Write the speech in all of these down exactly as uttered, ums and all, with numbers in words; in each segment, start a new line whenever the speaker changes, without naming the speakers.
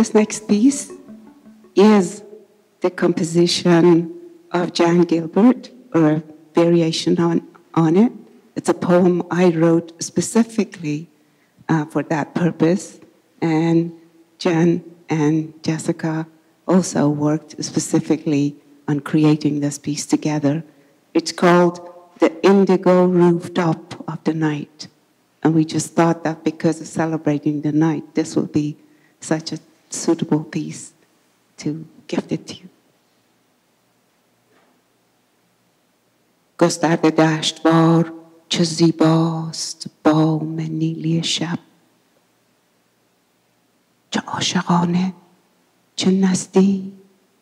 This next piece is the composition of Jan Gilbert, or a variation on, on it. It's a poem I wrote specifically uh, for that purpose, and Jan and Jessika also worked specifically on creating this piece together. It's called The Indigo Rooftop of the Night. And we just thought that because of celebrating the night, this will be such a suitable piece to gift it to you. گسترده دشتوار چه زیباست بام نیلی شب، چه عاشقانه چه نزدیک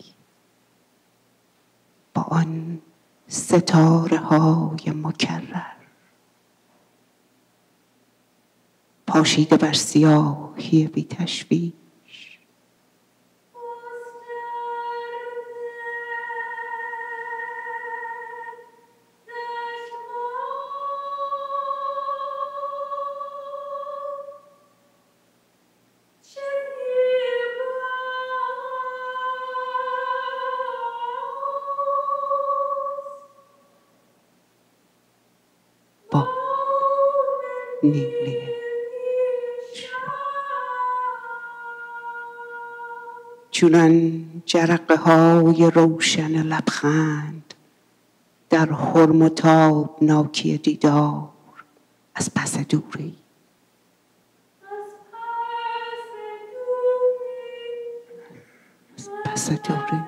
با آن ستاره های مکرر، پاشیده بر سیاهی بی تشویش. با نیلی چونان جرقه های روشن لبخند در حرم و تابناکی دیدار از پس دوری، از پس دوری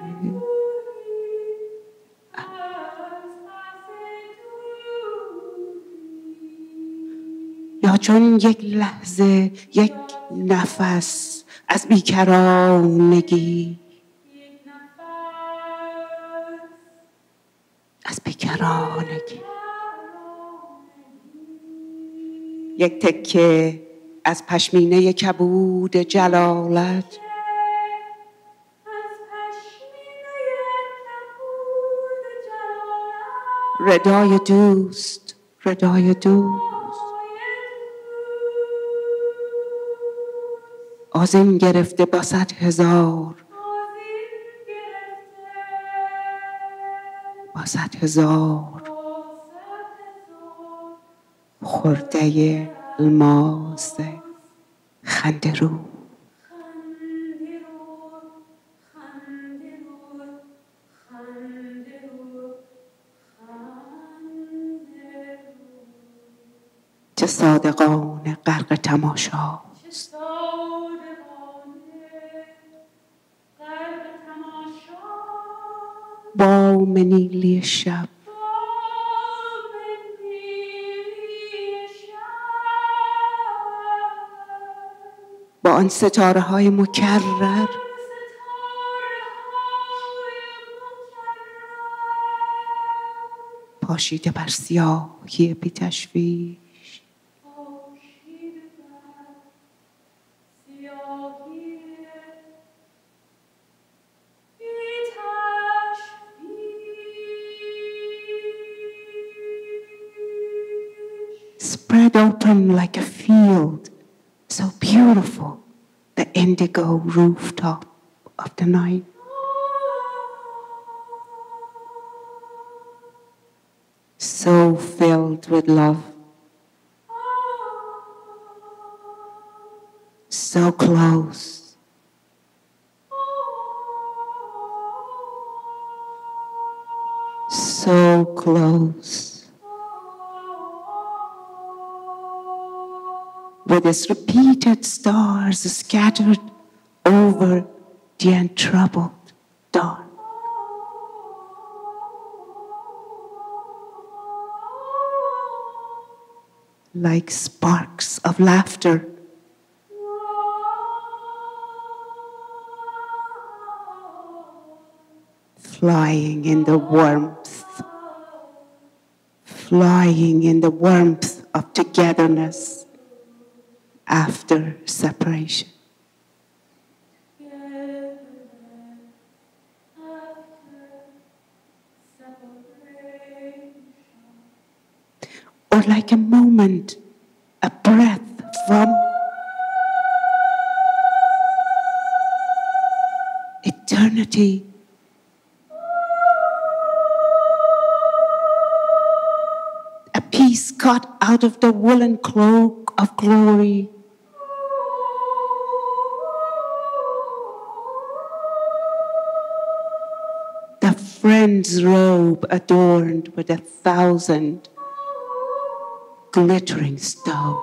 یا چون یک لحظه یک نفس از بیکرانگی، از بیکرانگی یک تکه از پشمینه کبود جلالت، ردای دوست، ردای دوست آذین گرفته با صد هزار، با صد هزار خرده الماس خنده رو. چه صادقانه غرق تماشاست، بام نیلی شب، با آن ستاره های مکرر، پاشیده بر سیاهی بی تشویش. Spread open like a field, so beautiful, the indigo rooftop of the night. So filled with love, so close, so close, with its repeated stars scattered over the untroubled dawn. Like sparks of laughter, flying in the warmth, flying in the warmth of togetherness after separation. Or like a moment, a breath from eternity. A piece cut out of the woolen cloak of glory. The friend's robe adorned with a thousand glittering stones.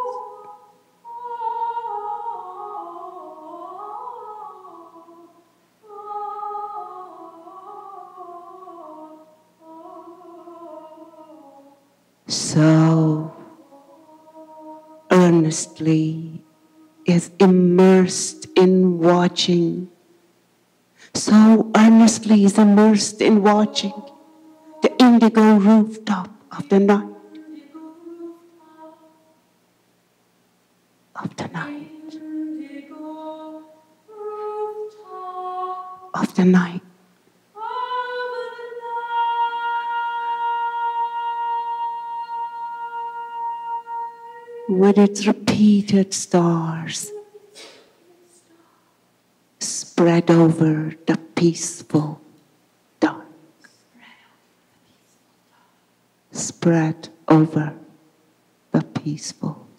So earnestly is immersed in watching, so earnestly is immersed in watching the indigo rooftop of the night, of the night, of the night. With its repeated stars spread over the peaceful dark. Spread over the peaceful